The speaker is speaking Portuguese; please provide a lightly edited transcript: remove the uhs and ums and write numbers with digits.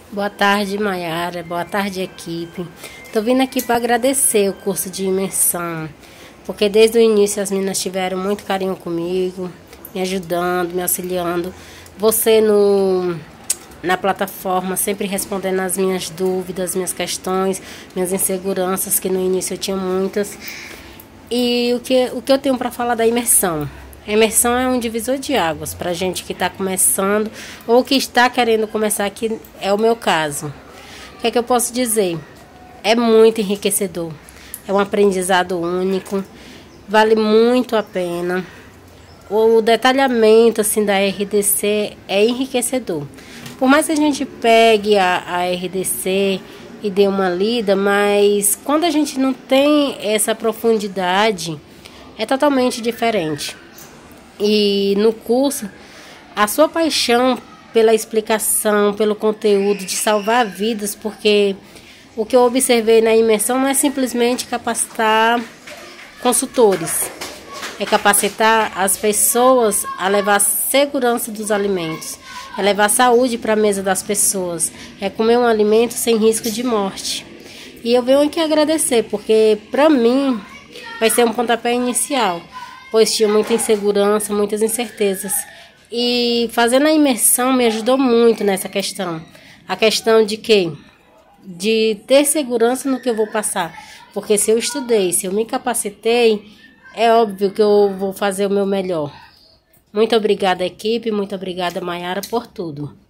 Boa tarde, Maiara. Boa tarde, equipe. Tô vindo aqui para agradecer o curso de imersão, porque desde o início as meninas tiveram muito carinho comigo, me ajudando, me auxiliando. Você na plataforma, sempre respondendo as minhas dúvidas, minhas questões, minhas inseguranças, que no início eu tinha muitas. E o que eu tenho para falar da imersão? A imersão é um divisor de águas para gente que está começando ou que está querendo começar, que é o meu caso. O que é que eu posso dizer? É muito enriquecedor. É um aprendizado único. Vale muito a pena. O detalhamento assim, da RDC é enriquecedor. Por mais que a gente pegue a RDC e dê uma lida, mas quando a gente não tem essa profundidade, é totalmente diferente. E no curso, a sua paixão pela explicação, pelo conteúdo, de salvar vidas, porque o que eu observei na imersão não é simplesmente capacitar consultores, é capacitar as pessoas a levar a segurança dos alimentos, é levar saúde para a mesa das pessoas, é comer um alimento sem risco de morte. E eu venho aqui agradecer, porque para mim vai ser um pontapé inicial, pois tinha muita insegurança, muitas incertezas. E fazendo a imersão me ajudou muito nessa questão. A questão de quê? De ter segurança no que eu vou passar. Porque se eu estudei, se eu me capacitei, é óbvio que eu vou fazer o meu melhor. Muito obrigada, equipe. Muito obrigada, Maiara, por tudo.